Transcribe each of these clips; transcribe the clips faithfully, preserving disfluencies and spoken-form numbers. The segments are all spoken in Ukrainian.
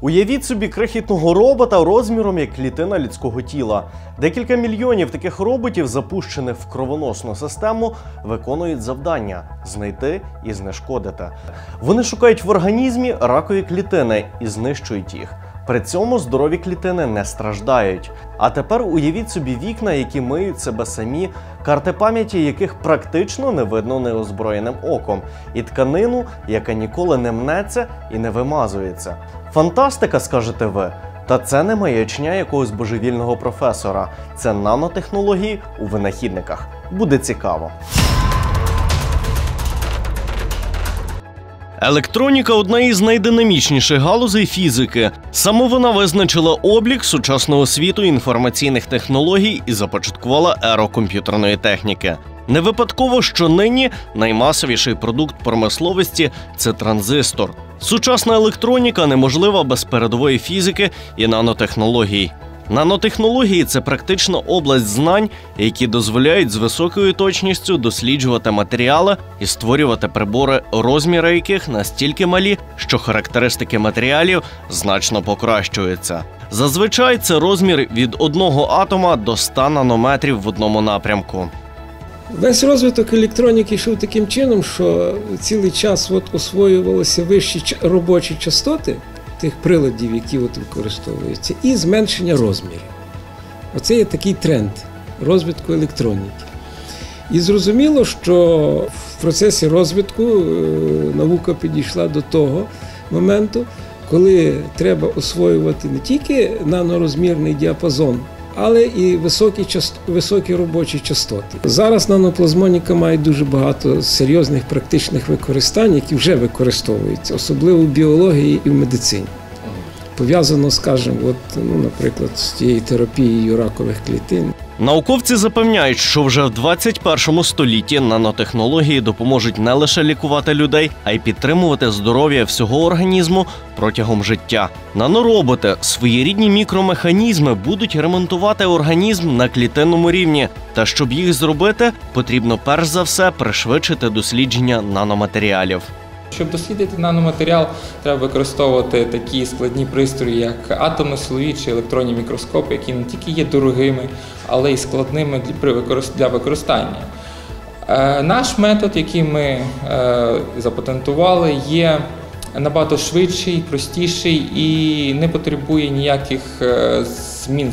Уявіть собі крихітного робота розміром як клітина людського тіла. Декілька мільйонів таких роботів, запущених в кровоносну систему, виконують завдання – знайти і знешкодити. Вони шукають в організмі ракові клітини і знищують їх. При цьому здорові клітини не страждають. А тепер уявіть собі вікна, які миють себе самі, карти пам'яті яких практично не видно неозброєним оком, і тканину, яка ніколи не мнеться і не вимазується. Фантастика, скажете ви? Та це не маячня якогось божевільного професора. Це нанотехнології у винахідниках. Буде цікаво. Електроніка – одна із найдинамічніших галузей фізики. Саме вона визначила облік сучасного світу інформаційних технологій і започаткувала еру комп'ютерної техніки. Не випадково, що нині наймасовіший продукт промисловості – це транзистор. Сучасна електроніка неможлива без передової фізики і нанотехнологій. Нанотехнології – це практично область знань, які дозволяють з високою точністю досліджувати матеріали і створювати прибори, розміри яких настільки малі, що характеристики матеріалів значно покращуються. Зазвичай це розмір від одного атома до ста нанометрів в одному напрямку. Весь розвиток електроніки йшов таким чином, що цілий час от освоювалися вищі робочі частоти тих приладів, які от використовуються, і зменшення розмірів. Оце є такий тренд розвитку електроніки. І зрозуміло, що в процесі розвитку наука підійшла до того моменту, коли треба освоювати не тільки нанорозмірний діапазон, але і високі, част... високі робочі частоти. Зараз наноплазмоніка має дуже багато серйозних практичних використань, які вже використовуються, особливо в біології і в медицині. Пов'язано, скажімо, от, ну, наприклад, з тією терапією ракових клітин. Науковці запевняють, що вже в двадцять першому столітті нанотехнології допоможуть не лише лікувати людей, а й підтримувати здоров'я всього організму протягом життя. Нанороботи – своєрідні мікромеханізми будуть ремонтувати організм на клітинному рівні. Та щоб їх зробити, потрібно перш за все пришвидшити дослідження наноматеріалів. Щоб дослідити наноматеріал, треба використовувати такі складні пристрої, як атомно-силові чи електронні мікроскопи, які не тільки є дорогими, але й складними для використання. Наш метод, який ми запатентували, є набагато швидший, простіший і не потребує ніяких змін,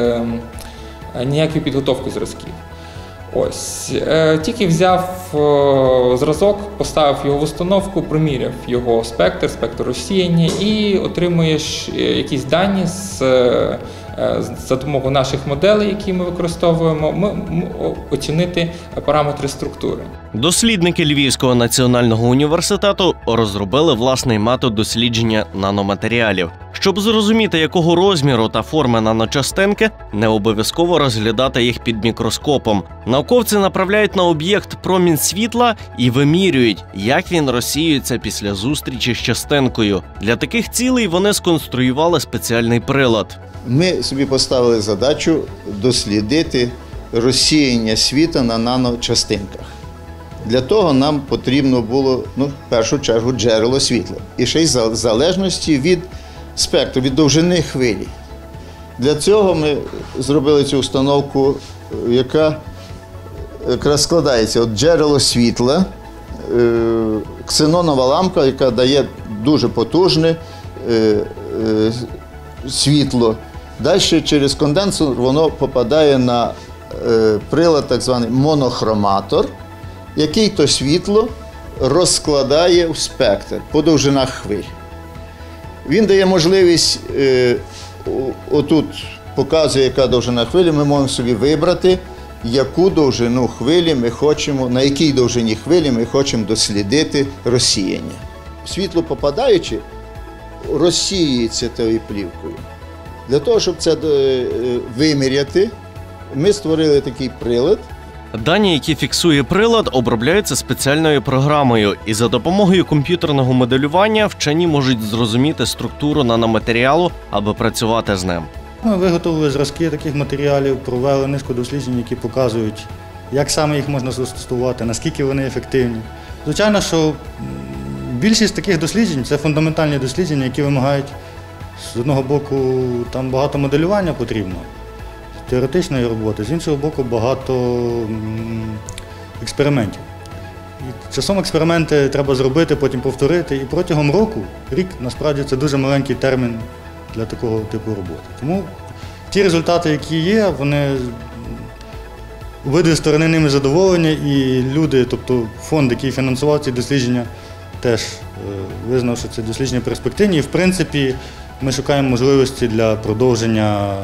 ніякої підготовки зразків. Ось, тільки взяв зразок, поставив його в установку, проміряв його спектр, спектр розсіяння і отримуєш якісь дані з, за допомогою наших моделей, які ми використовуємо, ми, оцінити параметри структури. Дослідники Львівського національного університету розробили власний метод дослідження наноматеріалів. Щоб зрозуміти, якого розміру та форми наночастинки, не обов'язково розглядати їх під мікроскопом. Науковці направляють на об'єкт промінь світла і вимірюють, як він розсіюється після зустрічі з частинкою. Для таких цілей вони сконструювали спеціальний прилад. Ми собі поставили задачу дослідити розсіяння світла на наночастинках. Для того нам потрібно було, ну, в першу чергу, джерело світла. І ще й в залежності від спектру, від довжини хвилі. Для цього ми зробили цю установку, яка якраз складається від джерело світла, ксенонова лампа, яка дає дуже потужне світло. Далі через конденсор воно попадає на прилад, так званий монохроматор, який то світло розкладає в спектр по довжинах хвиль. Він дає можливість, е, отут показує, яка довжина хвилі, ми можемо собі вибрати, яку довжину хвилі ми хочемо, на якій довжині хвилі ми хочемо дослідити розсіяння. Світло попадаючи, розсіюється тією плівкою. Для того, щоб це виміряти, ми створили такий прилад. Дані, які фіксує прилад, обробляються спеціальною програмою, і за допомогою комп'ютерного моделювання вчені можуть зрозуміти структуру наноматеріалу, аби працювати з ним. Ми виготовили зразки таких матеріалів, провели низку досліджень, які показують, як саме їх можна застосувати, наскільки вони ефективні. Звичайно, що більшість таких досліджень – це фундаментальні дослідження, які вимагають З одного боку, там багато моделювання потрібно, теоретичної роботи, з іншого боку, багато м, експериментів. І часом експерименти треба зробити, потім повторити, і протягом року, рік, насправді, це дуже маленький термін для такого типу роботи. Тому ті результати, які є, вони обидві сторони ними задоволені, і люди, тобто фонд, який фінансував ці дослідження, теж е, визнав, що це дослідження перспективні. І, в принципі, ми шукаємо можливості для продовження.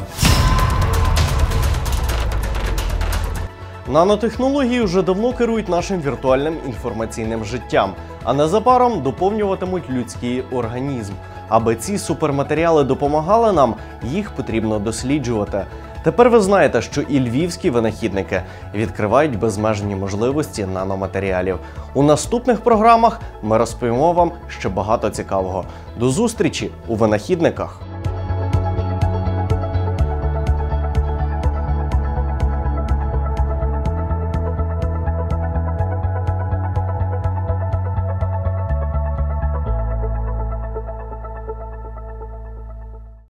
Нанотехнології вже давно керують нашим віртуальним інформаційним життям, а незабаром доповнюватимуть людський організм. Аби ці суперматеріали допомагали нам, їх потрібно досліджувати. Тепер ви знаєте, що і львівські винахідники відкривають безмежні можливості наноматеріалів. У наступних програмах ми розповімо вам ще багато цікавого. До зустрічі у винахідниках!